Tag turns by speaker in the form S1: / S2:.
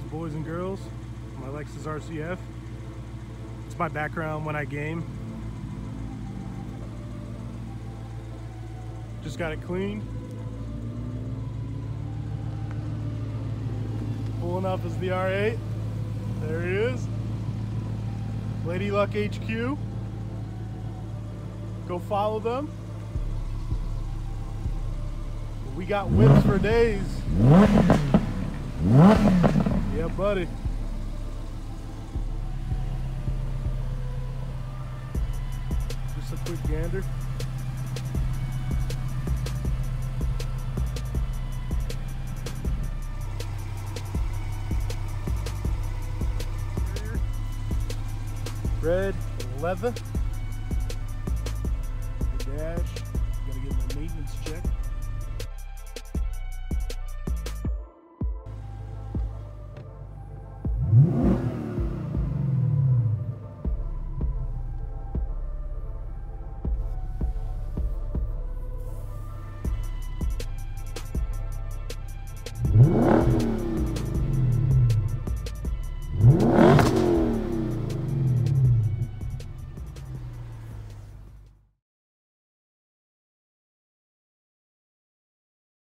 S1: boys and girls, my Lexus RC F. It's my background when I game. Just got it cleaned. Pulling up is the R8. There he is. Lady Luck HQ. Go follow them. We got whips for days. Yeah, buddy. Just a quick gander. Red leather. The dash. Gotta get my maintenance check.